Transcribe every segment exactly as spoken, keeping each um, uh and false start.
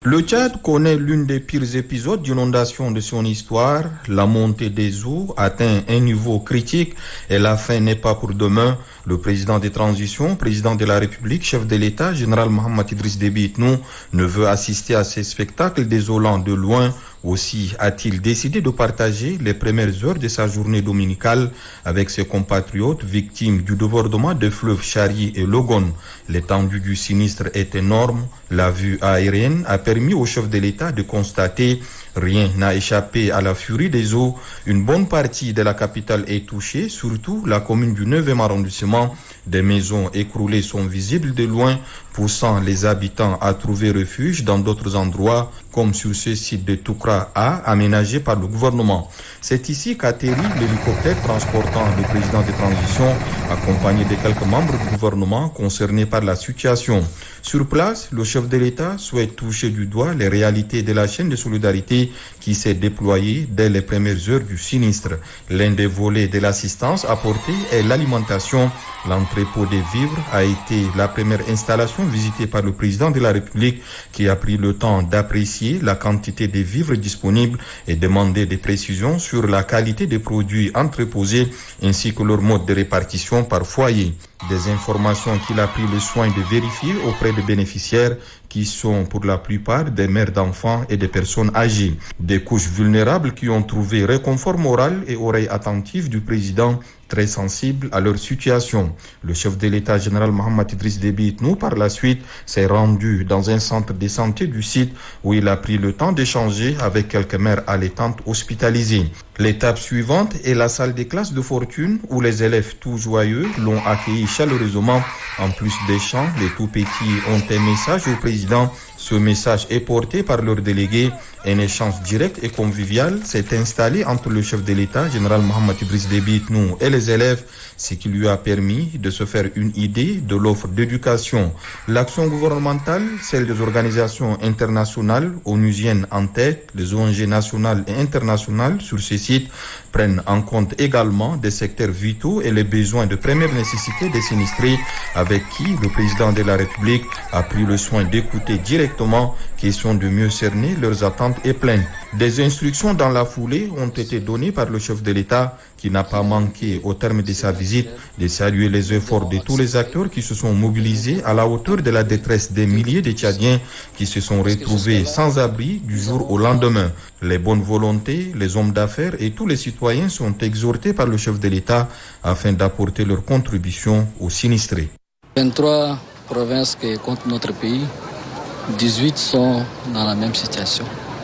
Le Tchad connaît l'une des pires épisodes d'inondation de son histoire. La montée des eaux atteint un niveau critique et la fin n'est pas pour demain. Le président des transitions, président de la République, chef de l'État, général Mohamed Idriss Déby Itnou, ne veut assister à ces spectacles désolants de loin. Aussi a-t-il décidé de partager les premières heures de sa journée dominicale avec ses compatriotes victimes du débordement des fleuves Chari et Logone. L'étendue du sinistre est énorme. La vue aérienne a permis au chef de l'État de constater rien n'a échappé à la furie des eaux. Une bonne partie de la capitale est touchée, surtout la commune du neuvième arrondissement. Des maisons écroulées sont visibles de loin, poussant les habitants à trouver refuge dans d'autres endroits, comme sur ce site de Toukra A, aménagé par le gouvernement. C'est ici qu'atterrit l'hélicoptère transportant le président de transition, accompagné de quelques membres du gouvernement concernés par la situation. Sur place, le chef de l'État souhaite toucher du doigt les réalités de la chaîne de solidarité qui s'est déployée dès les premières heures du sinistre. L'un des volets de l'assistance apportée est l'alimentation. L'entrepôt des vivres a été la première installation visitée par le président de la République qui a pris le temps d'apprécier la quantité de vivres disponibles et demander des précisions sur la qualité des produits entreposés ainsi que leur mode de répartition par foyer. Des informations qu'il a pris le soin de vérifier auprès des bénéficiaires qui sont pour la plupart des mères d'enfants et des personnes âgées. Des couches vulnérables qui ont trouvé réconfort moral et oreilles attentives du président très sensible à leur situation. Le chef de l'État général Mohamed Idriss Déby Itnou, par la suite, s'est rendu dans un centre de santé du site où il a pris le temps d'échanger avec quelques mères allaitantes hospitalisées. L'étape suivante est la salle des classes de fortune où les élèves tout joyeux l'ont accueilli chaleureusement. En plus des chants, les tout petits ont un message au président. Ce message est porté par leur délégué. Un échange direct et convivial s'est installé entre le chef de l'État, général Mohamed Idriss Déby Itnou, et les élèves, ce qui lui a permis de se faire une idée de l'offre d'éducation. L'action gouvernementale, celle des organisations internationales, onusiennes en tête, les O N G nationales et internationales sur ces sites, prennent en compte également des secteurs vitaux et les besoins de première nécessité des sinistrés avec qui le président de la République a pris le soin d'écouter directement, question de mieux cerner leurs attentes et plaintes. Des instructions dans la foulée ont été données par le chef de l'État qui n'a pas manqué au terme de sa visite de saluer les efforts de tous les acteurs qui se sont mobilisés à la hauteur de la détresse des milliers de Tchadiens qui se sont retrouvés sans abri du jour au lendemain. Les bonnes volontés, les hommes d'affaires et tous les citoyens sont exhortés par le chef de l'État afin d'apporter leur contribution aux sinistrés. vingt-trois provinces qui comptent notre pays, dix-huit sont dans la même situation.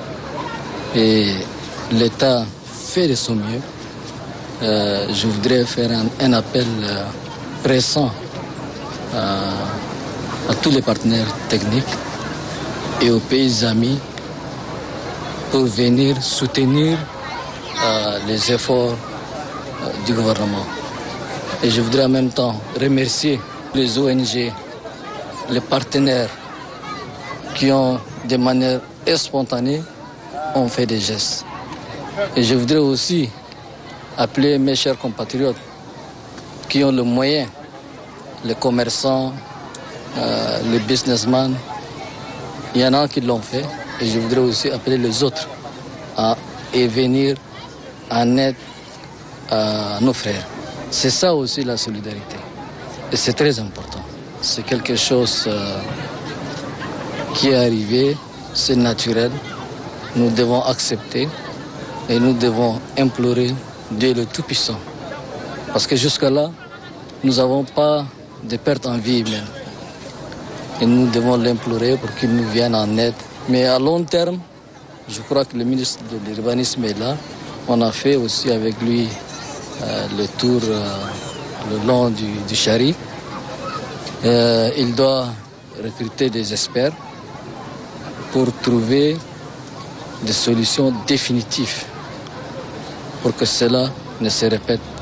Et l'État fait de son mieux. Euh, je voudrais faire un, un appel euh, pressant euh, à tous les partenaires techniques et aux pays amis pour venir soutenir euh, les efforts euh, du gouvernement. Et je voudrais en même temps remercier les O N G, les partenaires qui ont, de manière spontanée, ont fait des gestes. Et je voudrais aussi appeler mes chers compatriotes qui ont le moyen, les commerçants, euh, les businessmen. Il y en a qui l'ont fait et je voudrais aussi appeler les autres à et venir en aide à nos frères. C'est ça aussi la solidarité et c'est très important. C'est quelque chose euh, qui est arrivé, c'est naturel. Nous devons accepter et nous devons implorer Dieu le Tout-Puissant. Parce que jusque-là, nous n'avons pas de perte en vie humaine. Et nous devons l'implorer pour qu'il nous vienne en aide. Mais à long terme, je crois que le ministre de l'Urbanisme est là. On a fait aussi avec lui euh, le tour euh, le long du, du Chari. Euh, il doit recruter des experts pour trouver des solutions définitives pour que cela ne se répète